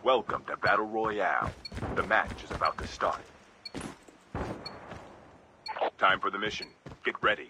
Welcome to Battle Royale. The match is about to start. Time for the mission. Get ready.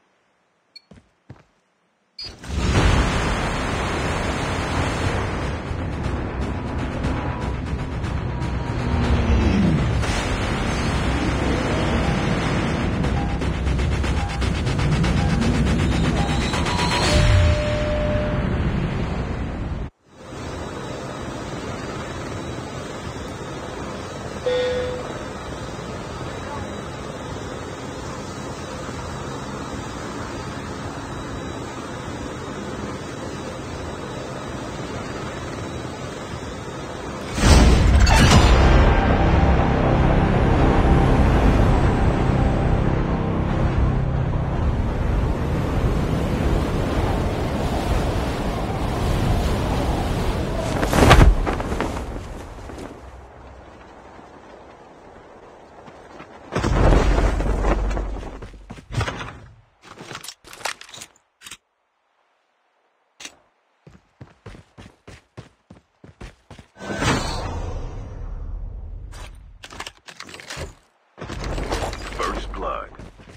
First blood.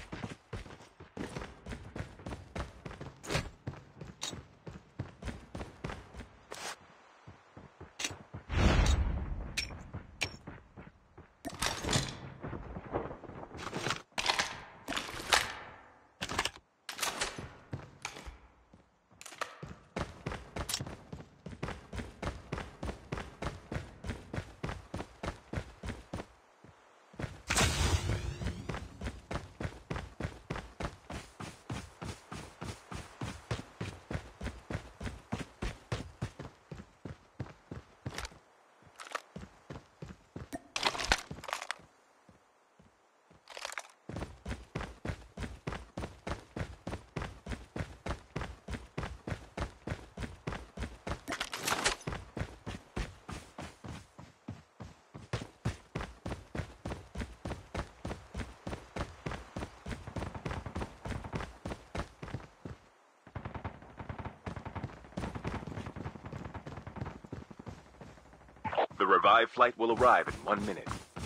The revived flight will arrive in 1 minute.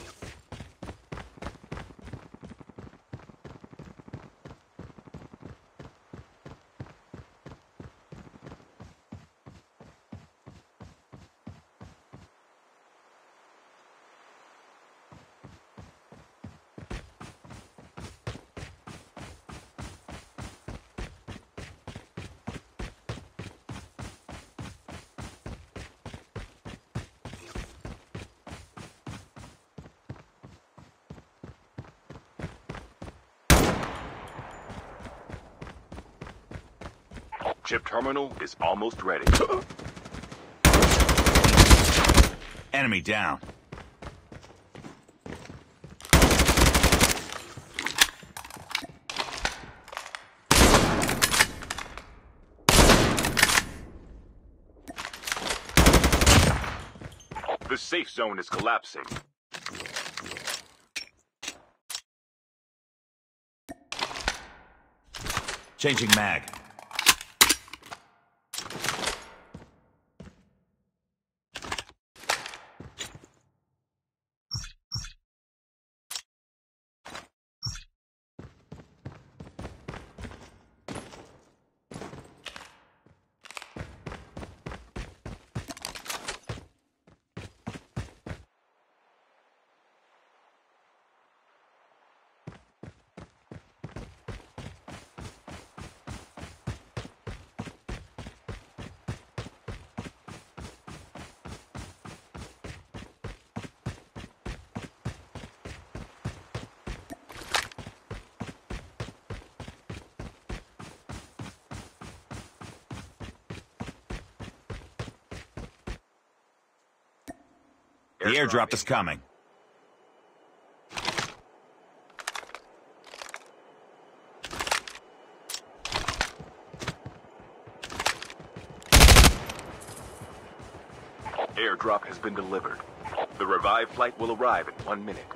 Chip terminal is almost ready. Enemy down. The safe zone is collapsing. Changing mag. The airdrop is coming. Airdrop has been delivered. The revived flight will arrive in 1 minute.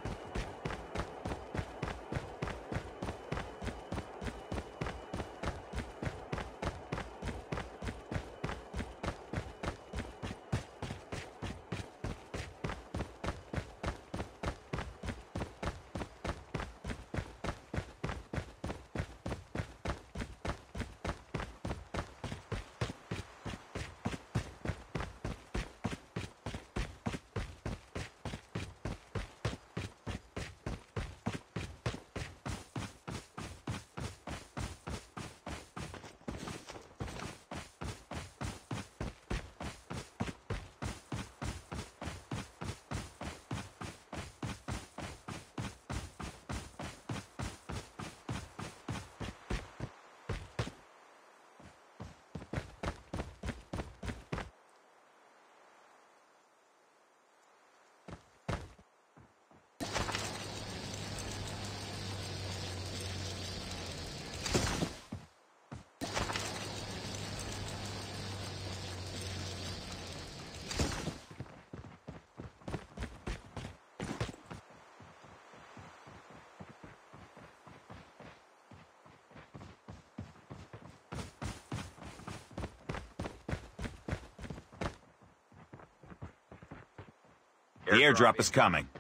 The airdrop is coming.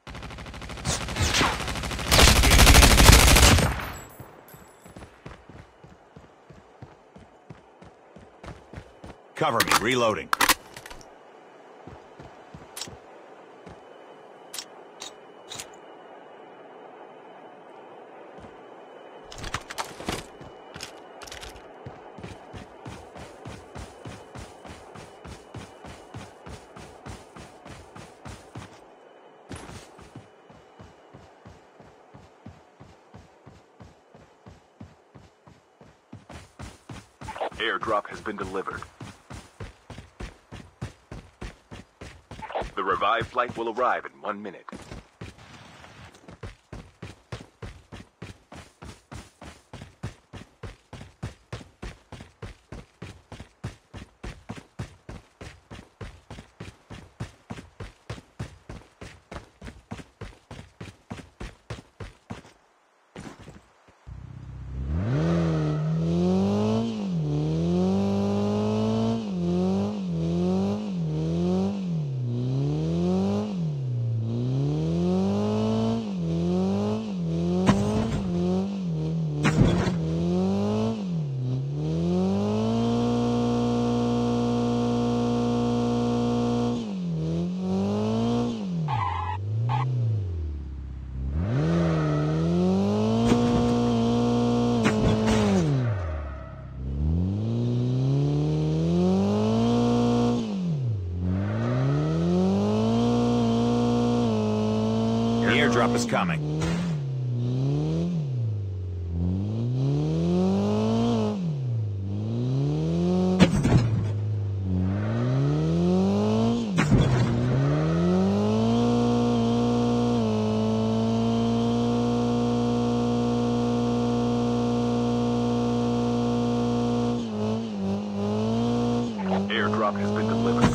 Cover me, reloading. Airdrop has been delivered. The revived flight will arrive in 1 minute. The airdrop is coming. Airdrop has been delivered.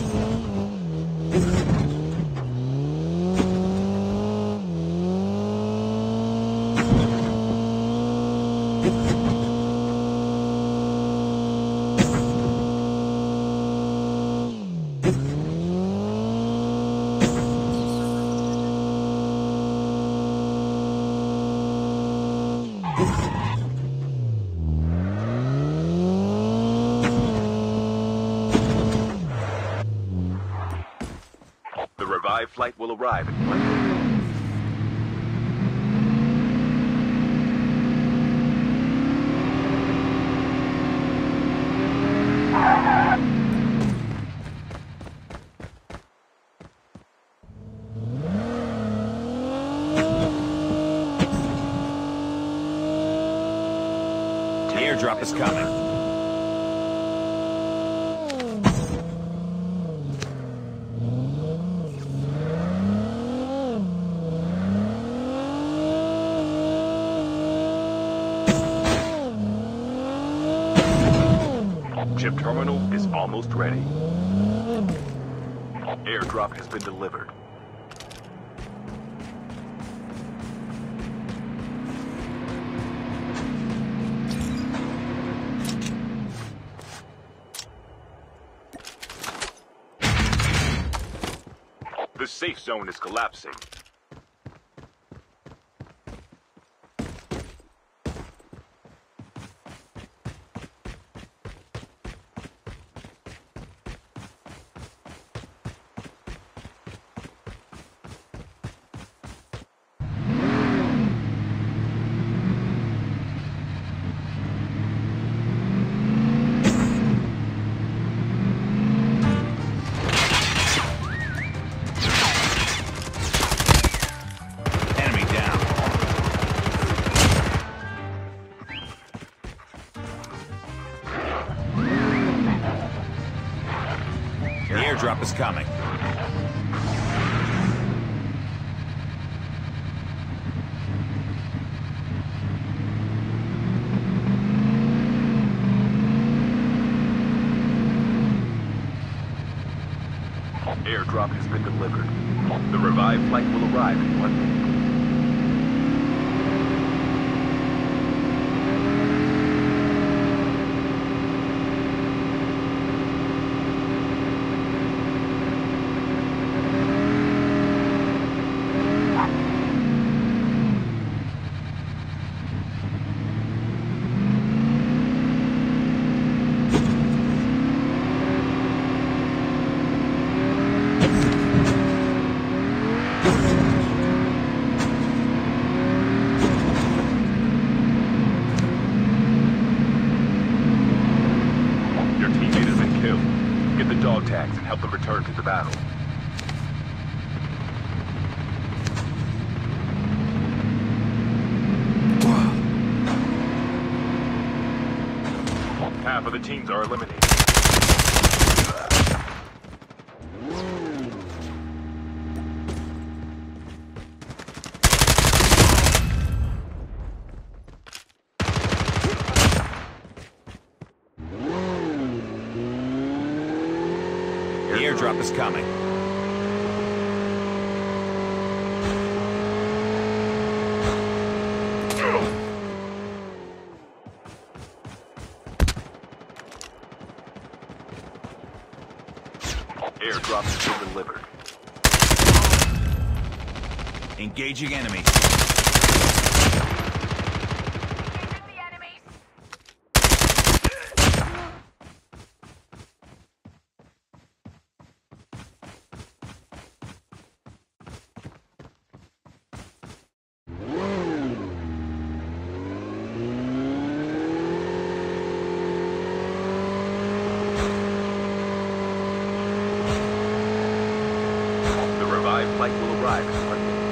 The revived flight will arrive in 1 minute. The airdrop is coming. Chip terminal is almost ready. Airdrop has been delivered. The safe zone is collapsing. Enemy down. The airdrop is coming. Airdrop has been delivered. The revived flight will arrive in 1 minute. help them return to the battle. Half of the teams are eliminated. The airdrop is coming. Airdrop has been delivered. Engaging enemies. The revived flight will arrive in 1 minute.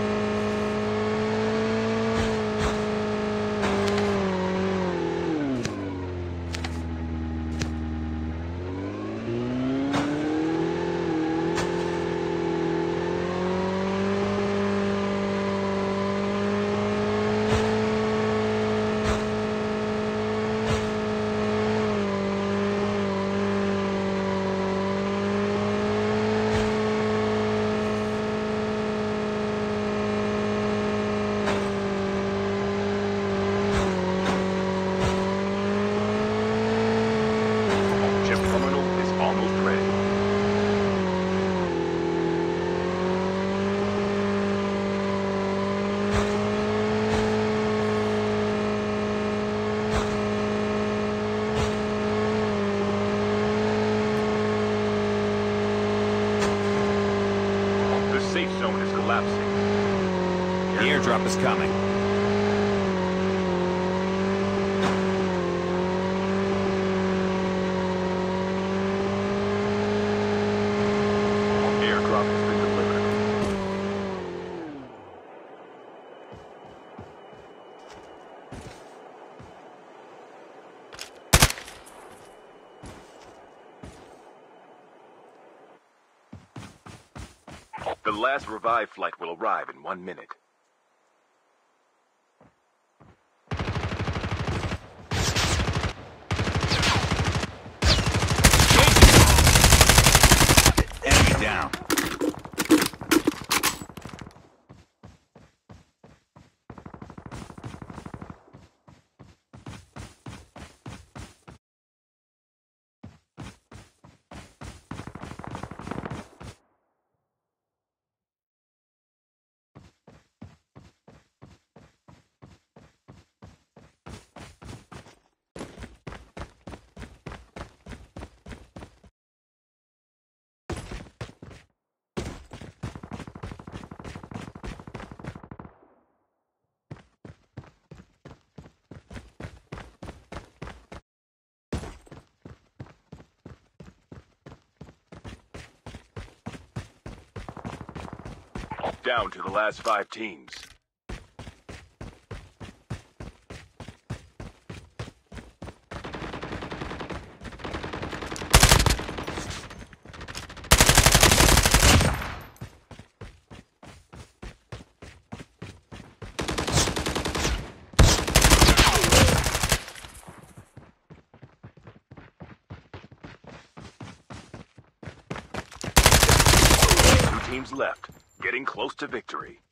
Chip terminal is almost ready. The safe zone is collapsing. The airdrop is coming. Airdrop has been delivered. The last revived flight will arrive in 1 minute. Enemy down. Down to the last 5 teams. Two teams left, getting close to victory.